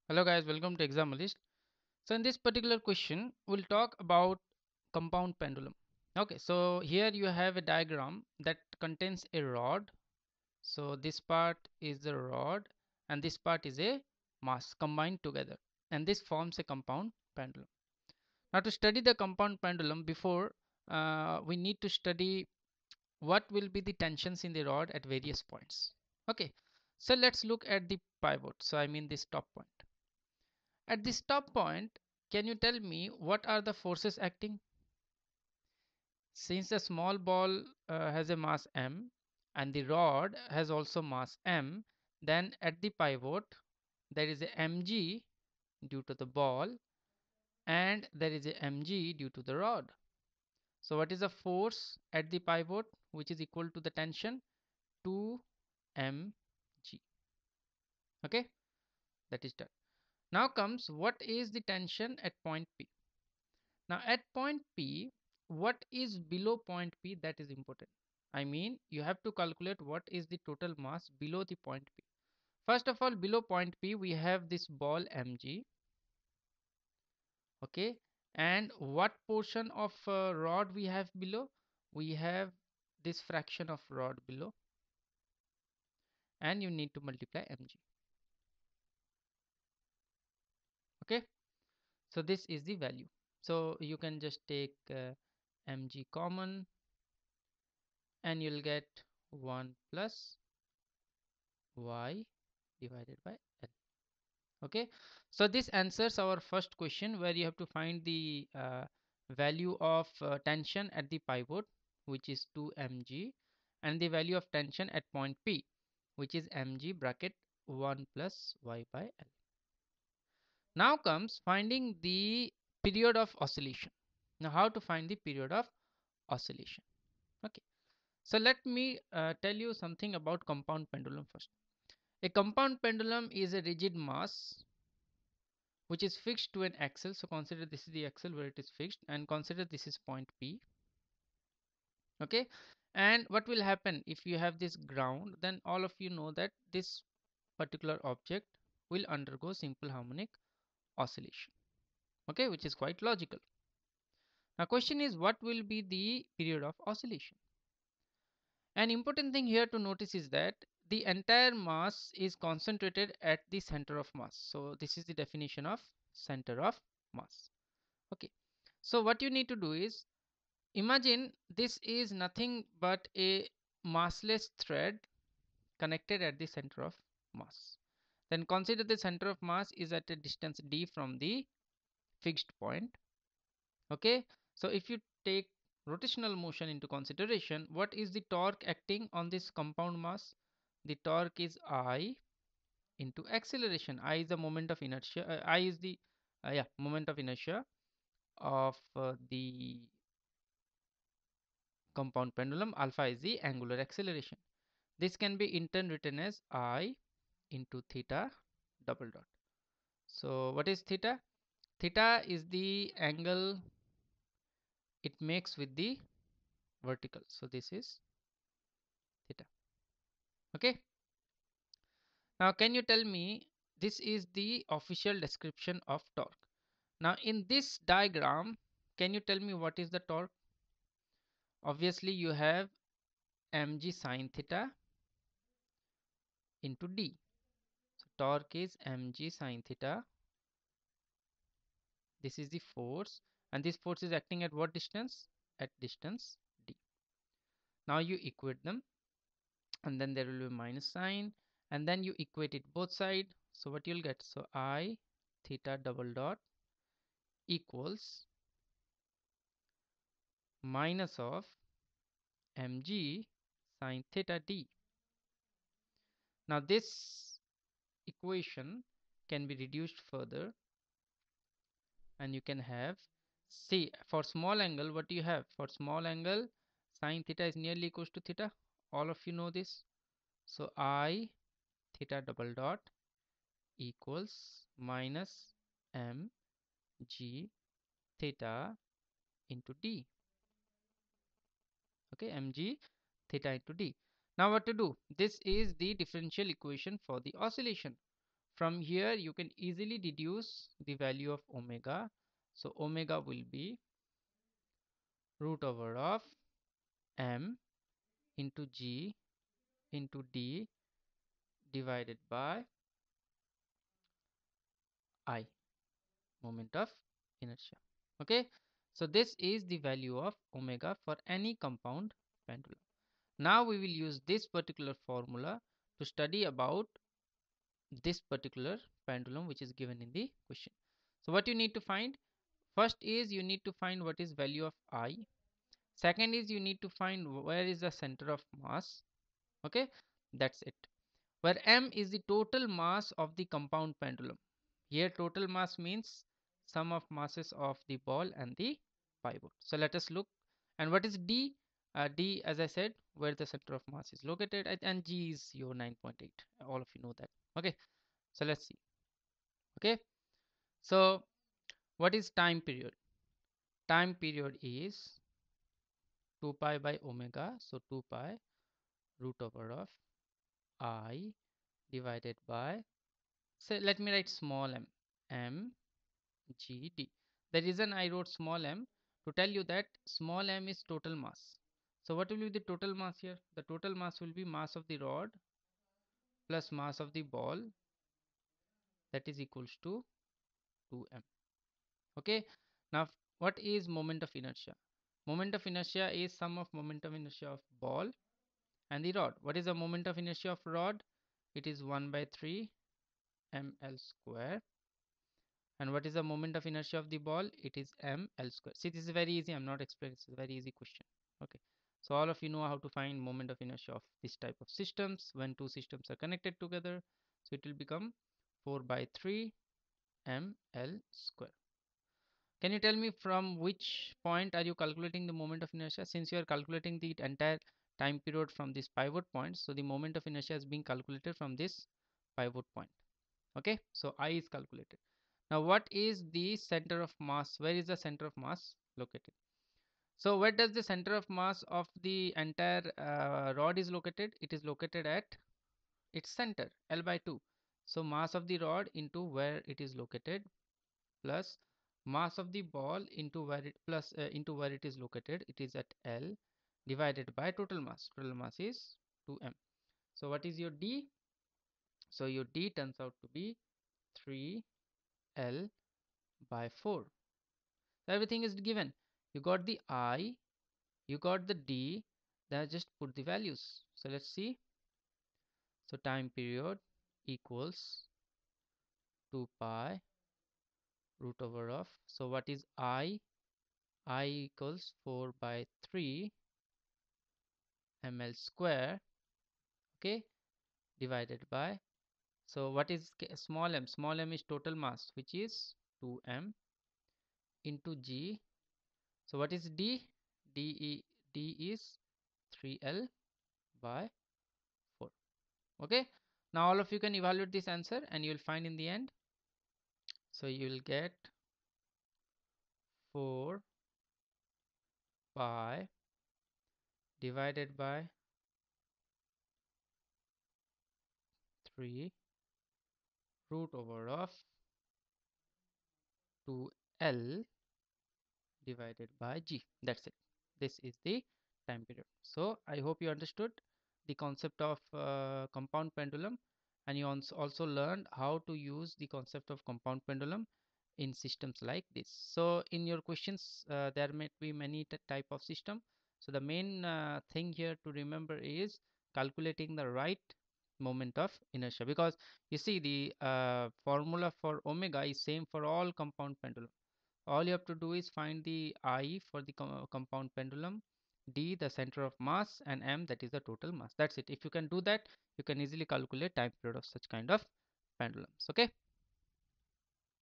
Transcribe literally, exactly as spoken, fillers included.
Hello guys, welcome to Examalist. So in this particular question, we'll talk about compound pendulum. Okay, so here you have a diagram that contains a rod. So this part is the rod and this part is a mass combined together, and this forms a compound pendulum. Now to study the compound pendulum, before uh, we need to study what will be the tensions in the rod at various points. Okay, so let's look at the pivot. So I mean this top point. At this top point, can you tell me what are the forces acting? Since a small ball uh, has a mass m and the rod has also mass m, then at the pivot there is a mg due to the ball and there is a mg due to the rod. So what is the force at the pivot, which is equal to the tension? two m g. Okay, that is done. Now comes, what is the tension at point P? Now at point P, what is below point P? That is important. I mean, you have to calculate what is the total mass below the point P. First of all, below point P, we have this ball mg. Okay. And what portion of uh, rod we have below? We have this fraction of rod below, and you need to multiply mg. Okay. So this is the value. So you can just take uh, mg common and you'll get one plus y divided by L. Okay, so this answers our first question, where you have to find the uh, value of uh, tension at the pivot, which is two m g, and the value of tension at point P, which is mg bracket one plus y by L. Now comes finding the period of oscillation. Now how to find the period of oscillation? Okay, so let me uh, tell you something about compound pendulum first. A compound pendulum is a rigid mass which is fixed to an axle. So consider this is the axle where it is fixed, and consider this is point P. Okay, and what will happen if you have this ground? Then all of you know that this particular object will undergo simple harmonic oscillation. Okay, which is quite logical. Now question is, what will be the period of oscillation? An important thing here to notice is that the entire mass is concentrated at the center of mass. So this is the definition of center of mass. Okay, so what you need to do is, imagine this is nothing but a massless thread connected at the center of mass. Then consider the center of mass is at a distance d from the fixed point. Okay, so if you take rotational motion into consideration, what is the torque acting on this compound mass? The torque is I into acceleration. I is the moment of inertia. Uh, I is the uh, yeah moment of inertia of uh, the compound pendulum. Alpha is the angular acceleration. This can be in turn written as I into theta double dot. So what is theta? Theta is the angle it makes with the vertical. So this is theta. Okay. Now can you tell me, this is the official description of torque. Now in this diagram, can you tell me what is the torque? Obviously you have mg sine theta into d. So torque is mg sine theta. This is the force, and this force is acting at what distance? At distance d. Now you equate them, and then there will be minus sign, and then you equate it both side. So what you'll get? So I theta double dot equals minus of mg sine theta d. Now this equation can be reduced further, and you can have, see, for small angle, what do you have? For small angle, sine theta is nearly equals to theta. All of you know this. So I theta double dot equals minus m g theta into d. Okay, mg theta into d. Now what to do? This is the differential equation for the oscillation. From here you can easily deduce the value of omega. So omega will be root over of m into g into d divided by I, moment of inertia. Okay, so this is the value of omega for any compound pendulum. Now we will use this particular formula to study about this particular pendulum which is given in the question. So what you need to find, first is you need to find what is value of I. Second is you need to find where is the center of mass. Okay, that's it. Where m is the total mass of the compound pendulum. Here total mass means sum of masses of the ball and the pivot. So let us look. And what is d? Uh, d, as I said, where the center of mass is located, and g is your nine point eight. All of you know that. Okay, so let's see. Okay, so what is time period? Time period is two pi by omega. So two pi root over of I divided by, say, let me write small m, m g d. The reason I wrote small m, to tell you that small m is total mass. So what will be the total mass here? The total mass will be mass of the rod plus mass of the ball, that is equals to two m. Okay, now what is moment of inertia? Moment of inertia is sum of moment of inertia of ball and the rod. What is the moment of inertia of rod? It is one by three ml square. And what is the moment of inertia of the ball? It is ml square. See, this is very easy. I'm not explaining. This is a very easy question. Okay. So all of you know how to find moment of inertia of this type of systems when two systems are connected together. So it will become four by three ml square. Can you tell me from which point are you calculating the moment of inertia? Since you are calculating the entire time period from this pivot point, so the moment of inertia is being calculated from this pivot point. Okay, so I is calculated. Now what is the center of mass? Where is the center of mass located? So where does the center of mass of the entire uh, rod is located? It is located at its center, L by two. So mass of the rod into where it is located plus mass of the ball into where it plus uh, into where it is located, it is at L, divided by total mass. Total mass is two m. So what is your D? So your D turns out to be three L by four. So everything is given. You got the I, you got the D, then just put the values. So let's see. So time period equals two pi root over of, so what is I? I equals four by three ml square, okay, divided by, so what is small m? Small m is total mass, which is two m into g. So what is d? d, e, d is three L by four. Okay, now all of you can evaluate this answer and you will find in the end. So you will get four pi divided by three root over of two L divided by G. That's it. This is the time period. So I hope you understood the concept of uh, compound pendulum, and you also learned how to use the concept of compound pendulum in systems like this. So in your questions, uh, there may be many type of system. So the main uh, thing here to remember is calculating the right moment of inertia, because you see the uh, formula for omega is same for all compound pendulum. All you have to do is find the I for the com compound pendulum, D the center of mass, and M that is the total mass. That's it. If you can do that, you can easily calculate time period of such kind of pendulums. Okay.